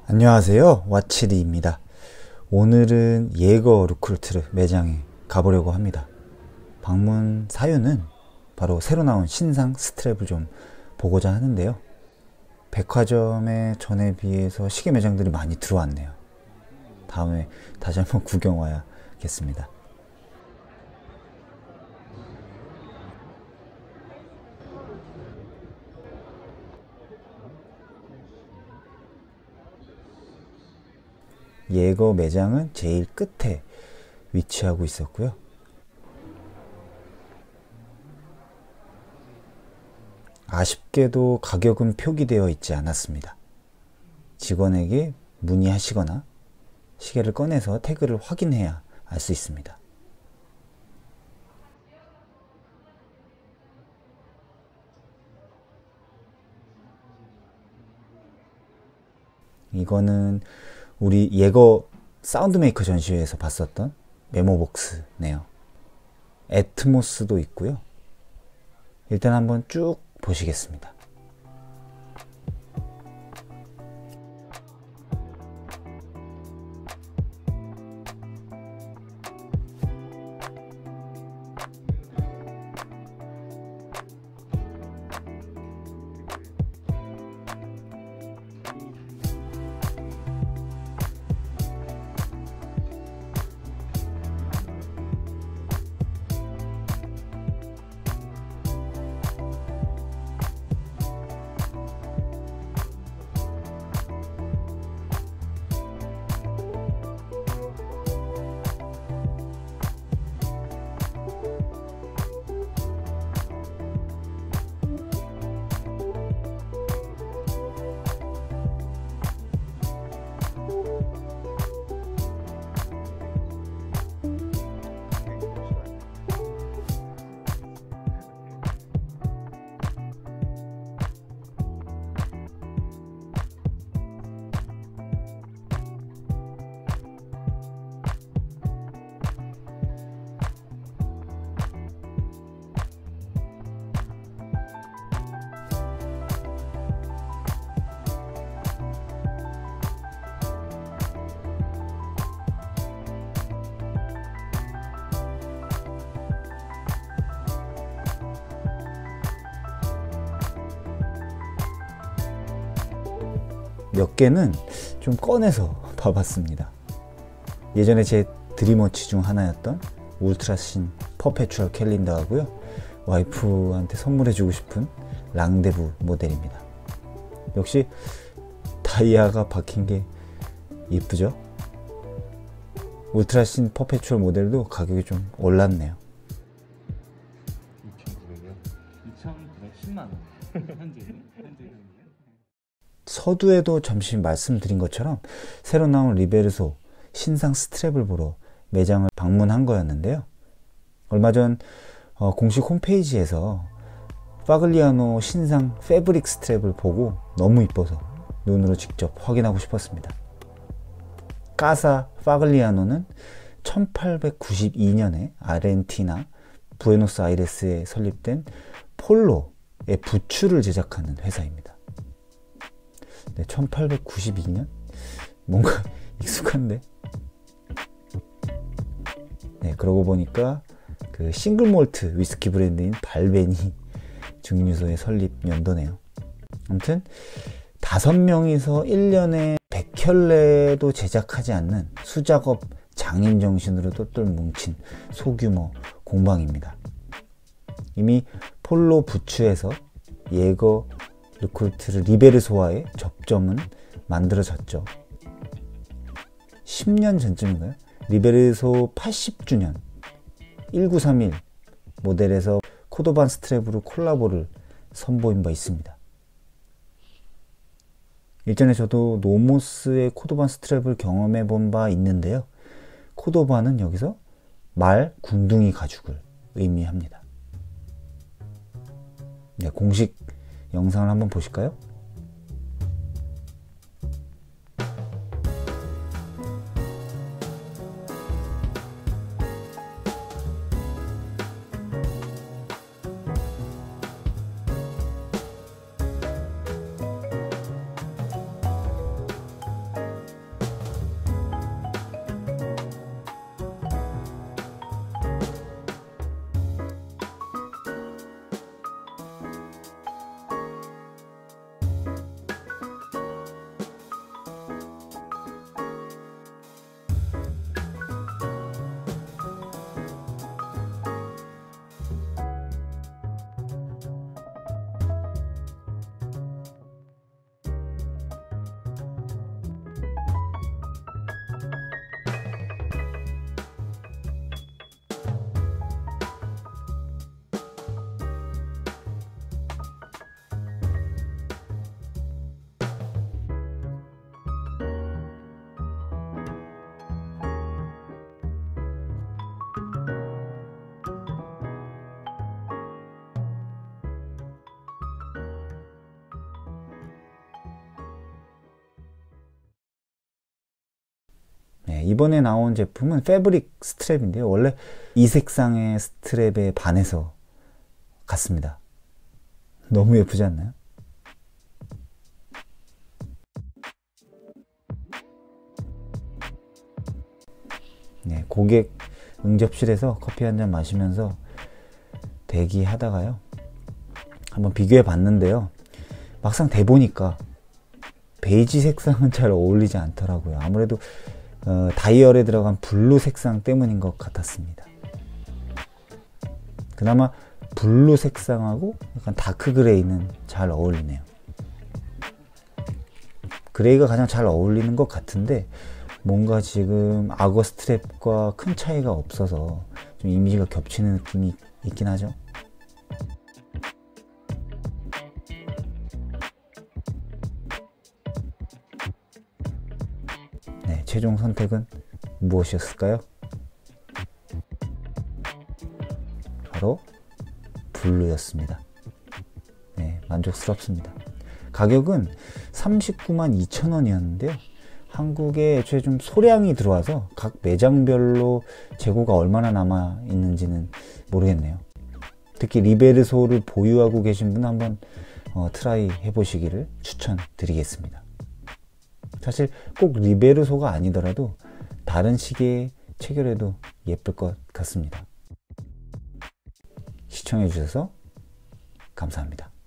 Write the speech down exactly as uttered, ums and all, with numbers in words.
안녕하세요, 와치리입니다. 오늘은 예거 루크루트르 매장에 가보려고 합니다. 방문 사유는 바로 새로 나온 신상 스트랩을 좀 보고자 하는데요. 백화점에 전에 비해서 시계 매장들이 많이 들어왔네요. 다음에 다시 한번 구경 와야겠습니다. 예거 매장은 제일 끝에 위치하고 있었고요. 아쉽게도 가격은 표기되어 있지 않았습니다. 직원에게 문의하시거나 시계를 꺼내서 태그를 확인해야 알 수 있습니다. 이거는 우리 예거 사운드메이커 전시회에서 봤었던 메모복스네요. 애트모스도 있고요. 일단 한번 쭉 보시겠습니다. 몇 개는 좀 꺼내서 봐봤습니다. 예전에 제 드림워치 중 하나였던 울트라신 퍼페추얼 캘린더 하고요, 와이프한테 선물해주고 싶은 랑데부 모델입니다. 역시 다이아가 박힌 게 예쁘죠? 울트라신 퍼페추얼 모델도 가격이 좀 올랐네요. 이천구백이요? 이천구백십만 원. 현재는? 현재는? 서두에도 잠시 말씀드린 것처럼 새로 나온 리베르소 신상 스트랩을 보러 매장을 방문한 거였는데요. 얼마 전 어, 공식 홈페이지에서 파글리아노 신상 패브릭 스트랩을 보고 너무 이뻐서 눈으로 직접 확인하고 싶었습니다. 까사 파글리아노는 천팔백구십이 년에 아르헨티나 부에노스아이레스에 설립된 폴로의 부츠를 제작하는 회사입니다. 네, 천팔백구십이 년? 뭔가 익숙한데? 네, 그러고 보니까 그 싱글 몰트 위스키 브랜드인 발베니 증류소의 설립 연도네요. 아무튼 다섯 명이서 일 년에 백 켤레도 제작하지 않는 수작업 장인 정신으로 똘똘 뭉친 소규모 공방입니다. 이미 폴로 부츠에서 예거 루크루트르 리베르소와의 접점은 만들어졌죠. 십 년 전쯤인가요? 리베르소 팔십 주년 천구백삼십일 모델에서 코도반 스트랩으로 콜라보를 선보인 바 있습니다. 일전에 저도 노모스의 코도반 스트랩을 경험해 본 바 있는데요. 코도반은 여기서 말 궁둥이 가죽을 의미합니다. 네, 공식 영상을 한번 보실까요? 이번에 나온 제품은 패브릭 스트랩인데요. 원래 이 색상의 스트랩에 반해서 갔습니다. 너무 예쁘지 않나요? 네, 고객 응접실에서 커피 한 잔 마시면서 대기하다가요, 한번 비교해 봤는데요. 막상 대보니까 베이지 색상은 잘 어울리지 않더라고요. 아무래도 어, 다이얼에 들어간 블루 색상 때문인 것 같았습니다. 그나마 블루 색상하고 약간 다크 그레이는 잘 어울리네요. 그레이가 가장 잘 어울리는 것 같은데 뭔가 지금 악어 스트랩과 큰 차이가 없어서 좀 이미지가 겹치는 느낌이 있긴 하죠. 네, 최종 선택은 무엇이었을까요? 바로 블루였습니다. 네, 만족스럽습니다. 가격은 삼십구만 이천 원이었는데요. 한국에 애초에 좀 소량이 들어와서 각 매장별로 재고가 얼마나 남아 있는지는 모르겠네요. 특히 리베르소를 보유하고 계신 분 한번 어, 트라이 해보시기를 추천드리겠습니다. 사실 꼭 리베르소가 아니더라도 다른 시계에 체결해도 예쁠 것 같습니다. 시청해주셔서 감사합니다.